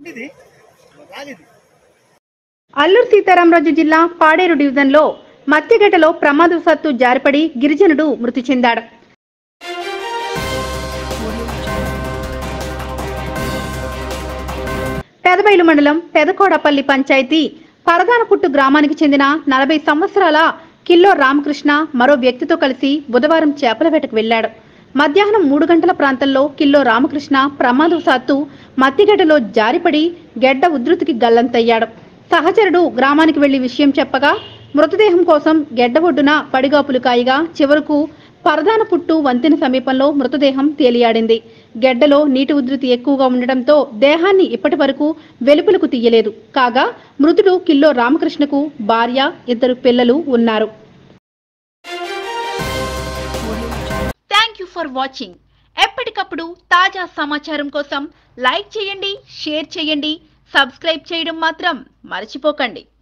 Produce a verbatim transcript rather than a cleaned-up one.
అల్లూరు సీతారామరాజు జిల్లా పాడేరు డివిజన్లో మత్తిగడ్డలో ప్రమాదవశాత్తు జారిపడి గిరిజనుడు మృతి చెందాడు. పెదబైలు మండలం పెదకోడపల్లి పంచాయతీ పరదానపుట్టు గ్రామానికి చెందిన నలభై సంవత్సరాల కిల్లో రామకృష్ణ మరో వ్యక్తితో కలిసి బుధవారం చేపల వేటకు వెళ్లాడు. మధ్యాహ్నం మూడు గంటల ప్రాంతంలో కిల్లో రామకృష్ణ ప్రమాదవశాత్తు మత్తిగడ్డలో జారిపడి గెడ్డ ఉధృతికి గల్లంతయ్యాడు. సహచరుడు గ్రామానికి వెళ్లి విషయం చెప్పగా మృతదేహం కోసం గెడ్డ ఒడ్డున పడిగాపులు కాయగా చివరకు పరదానపుట్టు వంతెన సమీపంలో మృతదేహం తేలియాడింది. గెడ్డలో నీటి ఉధృతి ఎక్కువగా ఉండడంతో దేహాన్ని ఇప్పటి వరకు వెలుపలకు తీయలేదు. కాగా మృతుడు కిల్లో రామకృష్ణకు భార్య, ఇద్దరు పిల్లలు ఉన్నారు. Thank you for watching. ఎప్పటికప్పుడు తాజా సమాచారం కోసం లైక్ చేయండి, షేర్ చేయండి, సబ్స్క్రైబ్ చేయడం మాత్రం మర్చిపోకండి.